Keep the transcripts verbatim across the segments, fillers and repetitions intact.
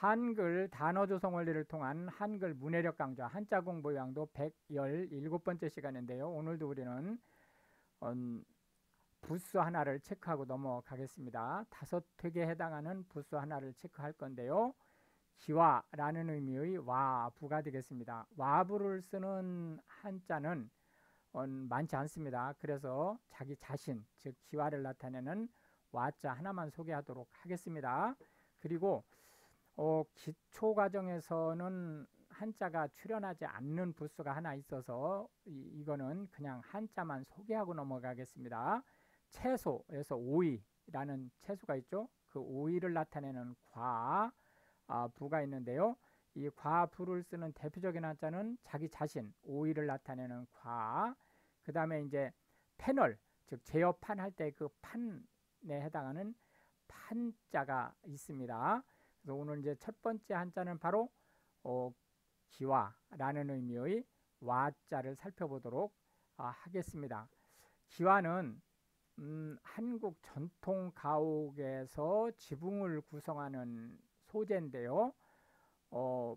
한글 단어 조성 원리를 통한 한글 문해력 강좌 한자 공부 요양도 백십칠 번째 시간인데요. 오늘도 우리는 음, 부수 하나를 체크하고 넘어가겠습니다. 다섯 획에 해당하는 부수 하나를 체크할 건데요. 기와라는 의미의 와부가 되겠습니다. 와부를 쓰는 한자는 음, 많지 않습니다. 그래서 자기 자신, 즉 기와를 나타내는 와자 하나만 소개하도록 하겠습니다. 그리고 어, 기초 과정에서는 한자가 출연하지 않는 부수가 하나 있어서 이, 이거는 그냥 한자만 소개하고 넘어가겠습니다. 채소에서 오이라는 채소가 있죠. 그 오이를 나타내는 과, 아, 부가 있는데요. 이 과, 부를 쓰는 대표적인 한자는 자기 자신, 오이를 나타내는 과, 그 다음에 이제 패널, 즉 제어판 할 때 그 판에 해당하는 판자가 있습니다. 그래서 오늘 이제 첫 번째 한자는 바로 어, 기와라는 의미의 와자를 살펴보도록 아, 하겠습니다. 기와는 음, 한국 전통 가옥에서 지붕을 구성하는 소재인데요. 어,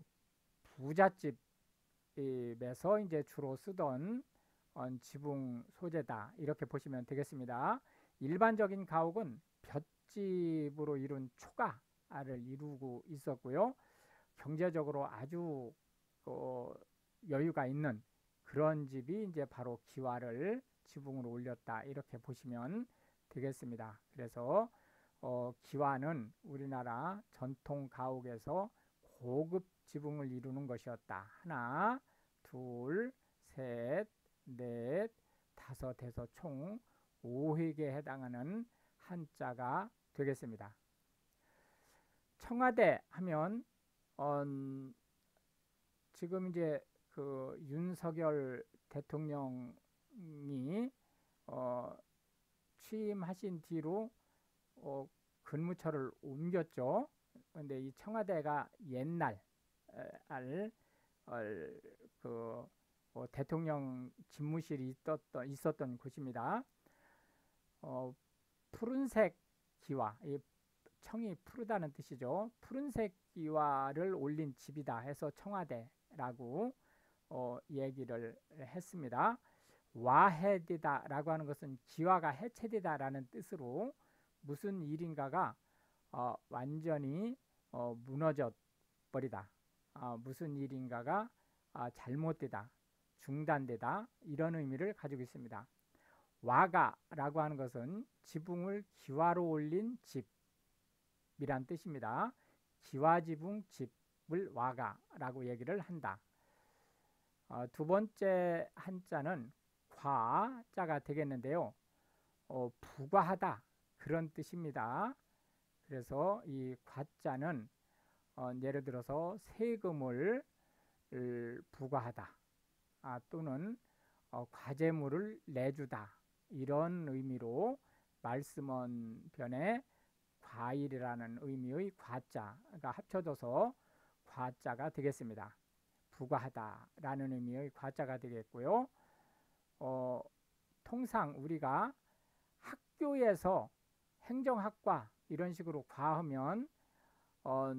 부잣집에서 이제 주로 쓰던 어, 지붕 소재다 이렇게 보시면 되겠습니다. 일반적인 가옥은 볏집으로 이룬 초가를 이루고 있었고요. 경제적으로 아주 어, 여유가 있는 그런 집이 이제 바로 기와를 지붕으로 올렸다 이렇게 보시면 되겠습니다. 그래서 어, 기와는 우리나라 전통 가옥에서 고급 지붕을 이루는 것이었다. 하나, 둘, 셋, 넷, 다섯에서 총 오 획에 해당하는 한자가 되겠습니다. 청와대 하면 어, 지금 이제 그 윤석열 대통령이 어, 취임하신 뒤로 어, 근무처를 옮겼죠. 근데 이 청와대가 옛날 알, 알, 그 어, 대통령 집무실이 있었던, 있었던 곳입니다. 어, 푸른색 기와, 이 청이 푸르다는 뜻이죠. 푸른색 기와를 올린 집이다 해서 청와대라고 어, 얘기를 했습니다. 와해되다라고 하는 것은 기와가 해체되다라는 뜻으로 무슨 일인가가 어, 완전히 어, 무너져 버리다. 어, 무슨 일인가가 어, 잘못되다, 중단되다 이런 의미를 가지고 있습니다. 와가라고 하는 것은 지붕을 기와로 올린 집이란 뜻입니다. 기와지붕 집을 와가라고 얘기를 한다. 어, 두 번째 한자는 과자가 되겠는데요. 어, 부과하다 그런 뜻입니다. 그래서 이 과자는 어, 예를 들어서 세금을 부과하다 아, 또는 어, 과제물을 내주다 이런 의미로 말씀원 변에 과일이라는 의미의 과자가 합쳐져서 과자가 되겠습니다. 부과하다라는 의미의 과자가 되겠고요. 어, 통상 우리가 학교에서 행정학과 이런 식으로 과하면 어,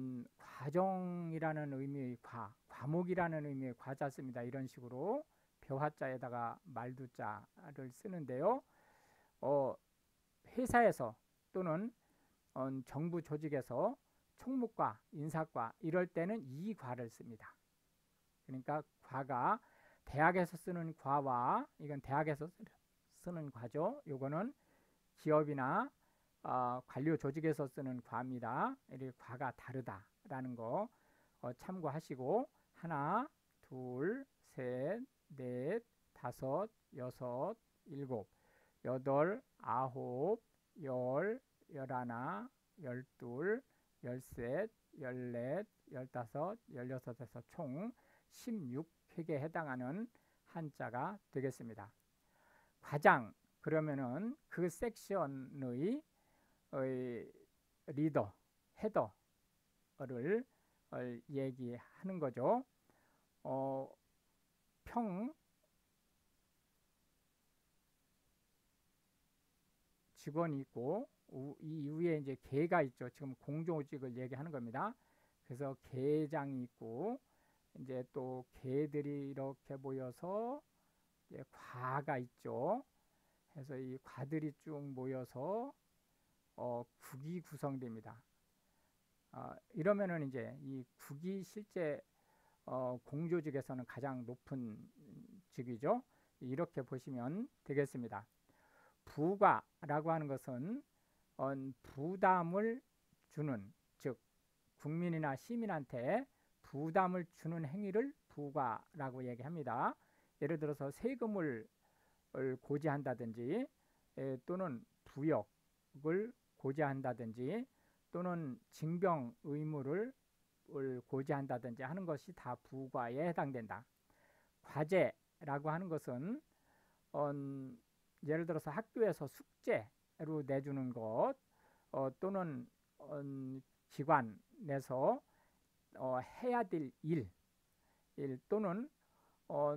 과정이라는 의미의 과, 과목이라는 의미의 과자 씁니다. 이런 식으로 벼화자에다가 말두자를 쓰는데요. 어, 회사에서 또는 어, 정부 조직에서 총무과, 인사과 이럴 때는 이 과를 씁니다. 그러니까 과가 대학에서 쓰는 과와 이건 대학에서 쓰는 과죠. 요거는 기업이나 어, 관료 조직에서 쓰는 과입니다. 이렇게 과가 다르다라는 거 어, 참고하시고 하나, 둘, 셋, 넷, 다섯, 여섯, 일곱, 여덟, 아홉, 열, 열하나, 열둘, 열셋, 열넷, 열다섯, 열여섯에서 총 십육 획에 해당하는 한자가 되겠습니다. 과장 그러면은 그 섹션의 리더, 헤더를 얘기하는 거죠. 어, 평 직원이 있고 이 위에 이제 개가 있죠. 지금 공조직을 얘기하는 겁니다. 그래서 개장이 있고 이제 또 개들이 이렇게 모여서 이제 과가 있죠. 그래서 이 과들이 쭉 모여서 어, 국이 구성됩니다. 어, 이러면은 이제 이 국이 실제 어, 공조직에서는 가장 높은 직이죠. 이렇게 보시면 되겠습니다. 부과라고 하는 것은 어, 부담을 주는, 즉 국민이나 시민한테 부담을 주는 행위를 부과라고 얘기합니다. 예를 들어서 세금을 고지한다든지 에, 또는 부역을 고지한다든지 또는 징병 의무를 고지한다든지 하는 것이 다 부과에 해당된다. 과제라고 하는 것은 어, 예를 들어서 학교에서 숙제로 내주는 것 어, 또는 어, 기관에서 어, 해야 될 일, 일 또는 어,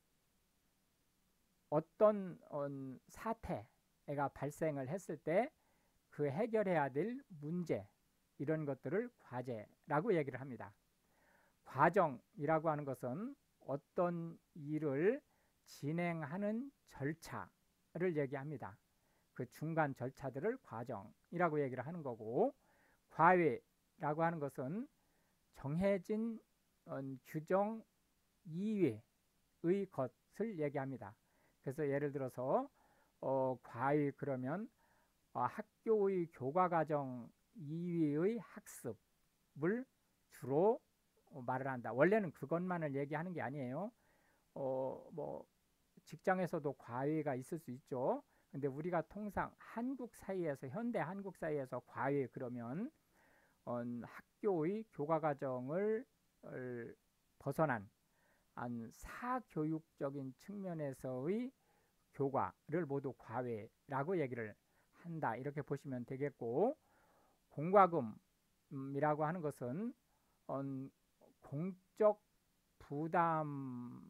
어떤 어, 사태가 발생을 했을 때 그 해결해야 될 문제, 이런 것들을 과제라고 얘기를 합니다. 과정이라고 하는 것은 어떤 일을 진행하는 절차를 얘기합니다. 그 중간 절차들을 과정이라고 얘기를 하는 거고, 과외라고 하는 것은 정해진 어, 규정 이외의 것을 얘기합니다. 그래서 예를 들어서 어, 과외 그러면 어, 학교의 교과과정 이외의 학습을 주로 어, 말을 한다. 원래는 그것만을 얘기하는 게 아니에요. 어, 뭐 직장에서도 과외가 있을 수 있죠. 근데 우리가 통상 한국 사이에서, 현대 한국 사이에서 과외 그러면 어, 학교의 교과과정을 벗어난 한 사교육적인 측면에서의 교과를 모두 과외라고 얘기를 한다, 이렇게 보시면 되겠고, 공과금이라고 하는 것은 어, 공적 부담을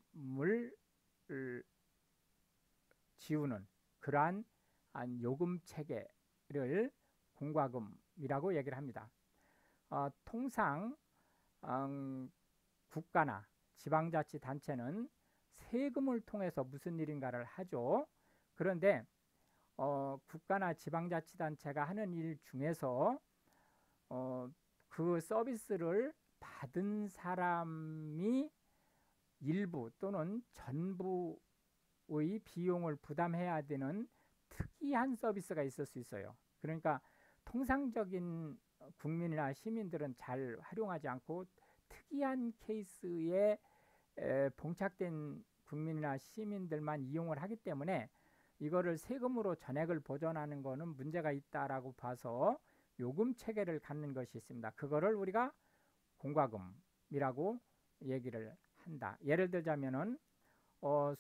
지우는 그러한 요금 체계를 공과금이라고 얘기를 합니다. 어, 통상 음, 국가나 지방자치단체는 세금을 통해서 무슨 일인가를 하죠. 그런데 어, 국가나 지방자치단체가 하는 일 중에서 어, 그 서비스를 받은 사람이 일부 또는 전부의 비용을 부담해야 되는 특이한 서비스가 있을 수 있어요. 그러니까 통상적인 국민이나 시민들은 잘 활용하지 않고 특이한 케이스에 에, 봉착된 국민이나 시민들만 이용을 하기 때문에 이거를 세금으로 전액을 보전하는 거는 문제가 있다라고 봐서 요금 체계를 갖는 것이 있습니다. 그거를 우리가 공과금이라고 얘기를 한다. 예를 들자면은 어,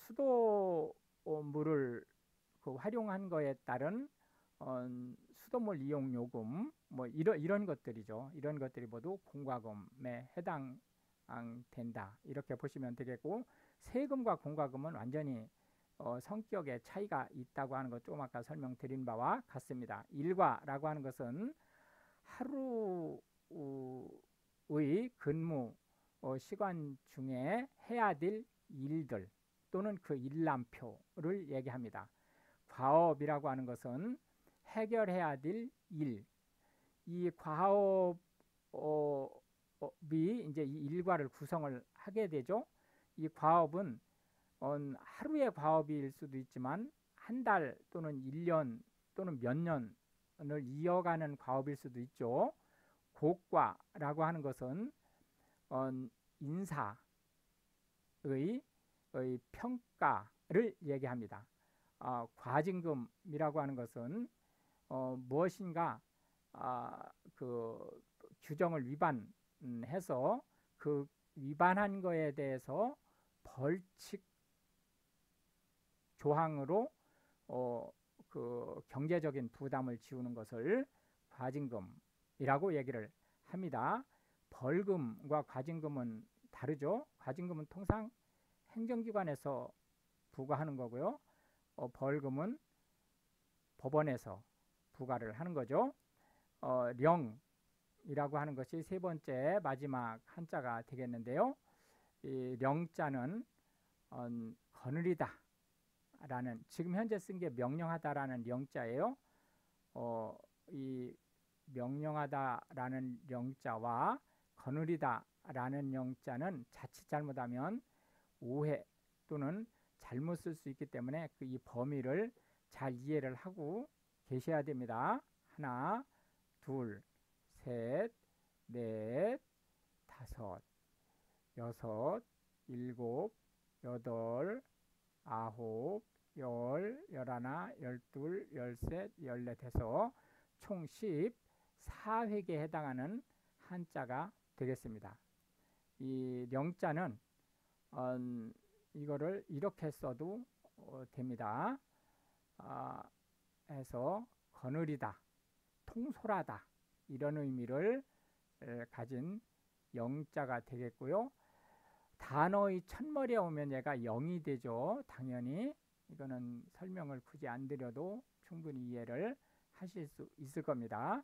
수도물을 그 활용한 거에 따른 어, 수도물 이용 요금 뭐 이런 이런 것들이죠. 이런 것들이 모두 공과금에 해당된다. 이렇게 보시면 되겠고, 세금과 공과금은 완전히 어, 성격의 차이가 있다고 하는 것 조금 아까 설명드린 바와 같습니다. 일과라고 하는 것은 하루의 근무 어, 시간 중에 해야 될 일들 또는 그 일람표를 얘기합니다. 과업이라고 하는 것은 해결해야 될 일, 이 과업이 이제 이 일과를 구성을 하게 되죠. 이 과업은 어, 하루의 과업일 수도 있지만 한 달 또는 일 년 또는 몇 년을 이어가는 과업일 수도 있죠. 고과라고 하는 것은 어, 인사의 의 평가를 얘기합니다. 어, 과징금이라고 하는 것은 어, 무엇인가 아, 그 규정을 위반해서 그 위반한 거에 대해서 벌칙 조항으로 어, 그 경제적인 부담을 지우는 것을 과징금이라고 얘기를 합니다. 벌금과 과징금은 다르죠. 과징금은 통상 행정기관에서 부과하는 거고요. 어, 벌금은 법원에서 부과를 하는 거죠. 어, 령 령이라고 하는 것이 세 번째 마지막 한자가 되겠는데요. 이 령자는 어, 거느리다 라는, 지금 현재 쓴 게 명령하다라는 령자예요. 어, 이 명령하다라는 령자와 거느리다라는 령자는 자칫 잘못하면 오해 또는 잘못 쓸 수 있기 때문에 그 이 범위를 잘 이해를 하고 계셔야 됩니다. 하나, 둘, 셋, 넷, 다섯, 여섯, 일곱, 여덟, 아홉, 열, 열하나, 열둘, 열셋, 열넷 해서 총 십사 획에 해당하는 한자가 되겠습니다. 이 령자는 어, 이거를 이렇게 써도 어, 됩니다. 아, 해서 거느리다, 통솔하다 이런 의미를 에, 가진 영자가 되겠고요. 단어의 첫머리에 오면 얘가 영이 되죠. 당연히 이거는 설명을 굳이 안 드려도 충분히 이해를 하실 수 있을 겁니다.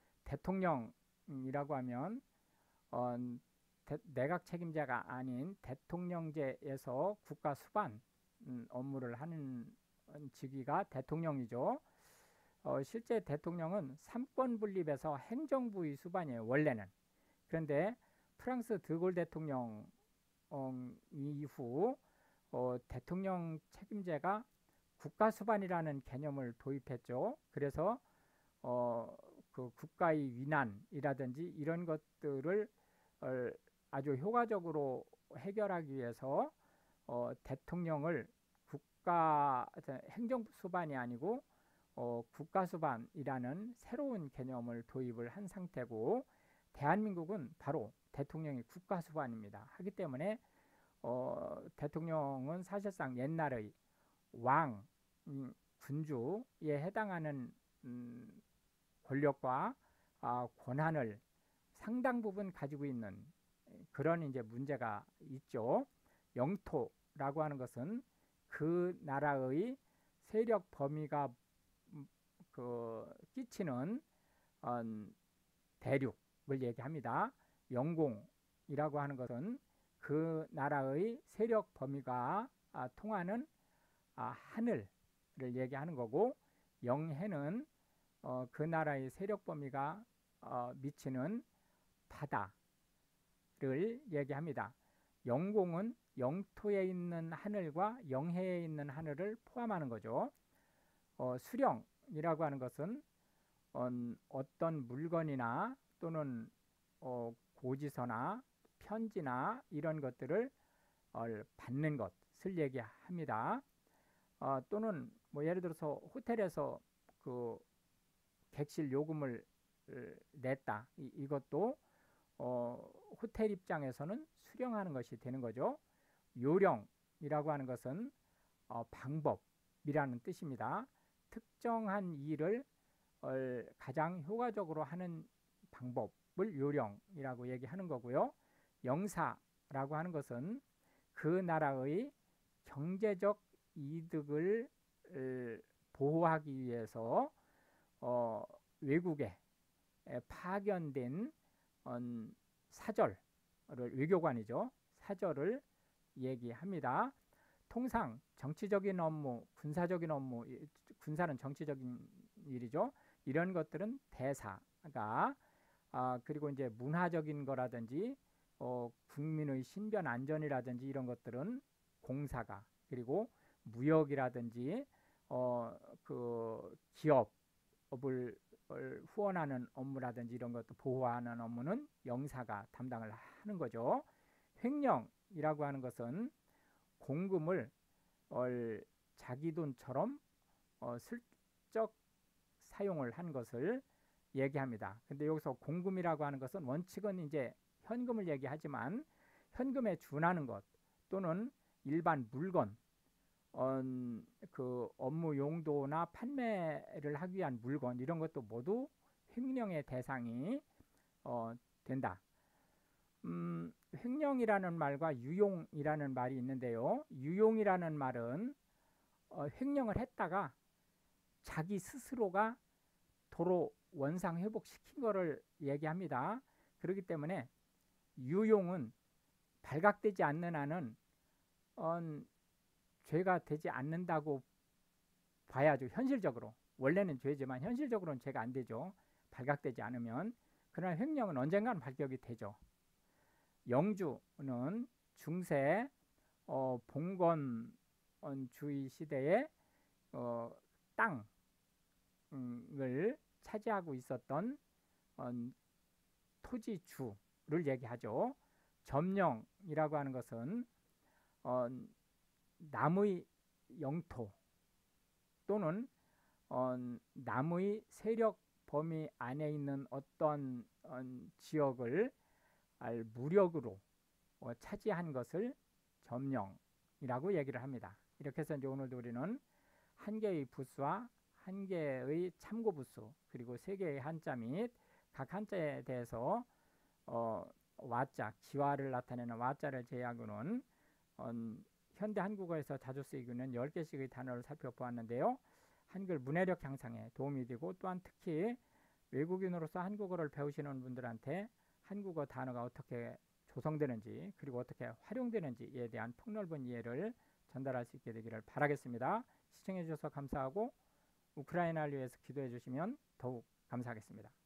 대통령이라고 하면 어, 대, 내각 책임자가 아닌 대통령제에서 국가 수반 음, 업무를 하는 직위가 대통령이죠. 어, 실제 대통령은 삼권 분립에서 행정부의 수반이에요. 원래는. 그런데 프랑스 드골 대통령 어, 이후 어, 대통령 책임제가 국가 수반이라는 개념을 도입했죠. 그래서 어, 그 국가의 위난이라든지 이런 것들을 어, 아주 효과적으로 해결하기 위해서 어, 대통령을 국가 행정부 수반이 아니고 어, 국가 수반이라는 새로운 개념을 도입을 한 상태고, 대한민국은 바로 대통령이 국가 수반입니다. 하기 때문에 어, 대통령은 사실상 옛날의 왕, 음, 군주에 해당하는 음, 권력과 아, 권한을 상당 부분 가지고 있는 그런 이제 문제가 있죠. 영토라고 하는 것은 그 나라의 세력 범위가 음, 그 끼치는 어, 대륙을 얘기합니다. 영공이라고 하는 것은 그 나라의 세력 범위가 아, 통하는 아, 하늘을 얘기하는 거고, 영해는 어, 그 나라의 세력 범위가 어, 미치는 바다를 얘기합니다. 영공은 영토에 있는 하늘과 영해에 있는 하늘을 포함하는 거죠. 어, 수령이라고 하는 것은 어, 어떤 물건이나 또는 어, 고지서나 편지나 이런 것들을 어, 받는 것을 얘기합니다. 어, 또는 뭐 예를 들어서 호텔에서 그 객실 요금을 냈다. 이, 이것도 어, 호텔 입장에서는 수령하는 것이 되는 거죠. 요령이라고 하는 것은 어, 방법이라는 뜻입니다. 특정한 일을 어, 가장 효과적으로 하는 방법을 요령이라고 얘기하는 거고요. 영사라고 하는 것은 그 나라의 경제적 이득을 보호하기 위해서 어, 외국에 파견된 어, 사절을, 외교관이죠. 사절을 얘기합니다. 통상 정치적인 업무, 군사적인 업무, 군사는 정치적인 일이죠. 이런 것들은 대사가, 아, 그리고 이제 문화적인 거라든지 어, 국민의 신변 안전이라든지 이런 것들은 공사가, 그리고 무역이라든지 어, 그 기업을 후원하는 업무라든지 이런 것도 보호하는 업무는 영사가 담당을 하는 거죠. 횡령이라고 하는 것은 공금을 어, 자기 돈처럼 어, 슬쩍 사용을 한 것을 얘기합니다. 근데 여기서 공금이라고 하는 것은 원칙은 이제 현금을 얘기하지만 현금에 준하는 것 또는 일반 물건, 어, 그 업무 용도나 판매를 하기 위한 물건 이런 것도 모두 횡령의 대상이 어, 된다. 음, 횡령이라는 말과 유용이라는 말이 있는데요. 유용이라는 말은 어, 횡령을 했다가 자기 스스로가 도로 원상 회복시킨 거를 얘기합니다. 그렇기 때문에 유용은 발각되지 않는 한은 어, 죄가 되지 않는다고 봐야죠. 현실적으로. 원래는 죄지만 현실적으로는 죄가 안 되죠. 발각되지 않으면. 그러나 횡령은 언젠가는 발격이 되죠. 영주는 중세 어, 봉건주의 시대에 어, 땅을 차지하고 있었던 어, 토지주를 얘기하죠. 점령이라고 하는 것은 어, 남의 영토 또는 어, 남의 세력 범위 안에 있는 어떤 어, 지역을 무력으로 어, 차지한 것을 점령이라고 얘기를 합니다. 이렇게 해서 이제 오늘도 우리는 한 개의 부수와 한 개의 참고 부수 그리고 세 개의 한자 및 각 한자에 대해서 어, 와자, 기와를 나타내는 와자를 제외하고는 어, 현대 한국어에서 자주 쓰이고 있는 열 개씩의 단어를 살펴보았는데요. 한글 문해력 향상에 도움이 되고 또한 특히 외국인으로서 한국어를 배우시는 분들한테 한국어 단어가 어떻게 조성되는지 그리고 어떻게 활용되는지에 대한 폭넓은 이해를 전달할 수 있게 되기를 바라겠습니다. 시청해 주셔서 감사하고 우크라이나를 위해서 기도해 주시면 더욱 감사하겠습니다.